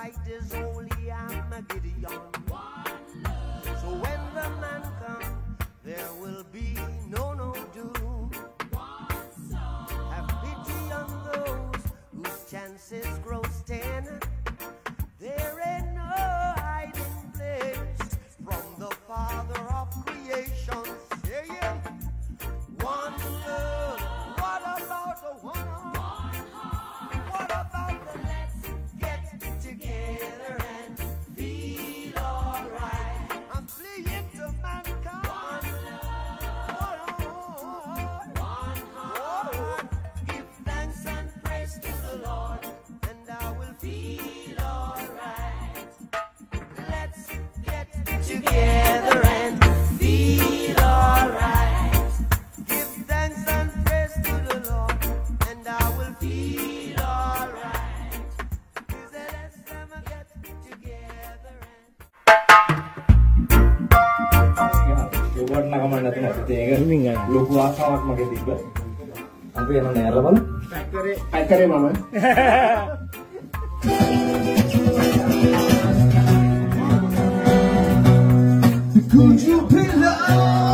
fight is holy Armageddon. So when the man comes, there will be no doom. Have pity on those whose chances grow thin. There ain't no hiding place from the Father of creation. Yeah. One love. What about the one heart? What about the let's get together and feel alright? I'm pleading to mankind. One heart. Give thanks and praise to the Lord, and I will feel alright. Let's get together and feel alright. Give thanks and praise to the Lord, and I will feel alright. Let's never get together and ලොකුවට නගමන්න නැතුව අපිට ඒක ලොකු ආසාවක් මගේ තිබ්බ. අපි යන නෑරලා බලමු. පැක් කරේ මම. Could you be loved?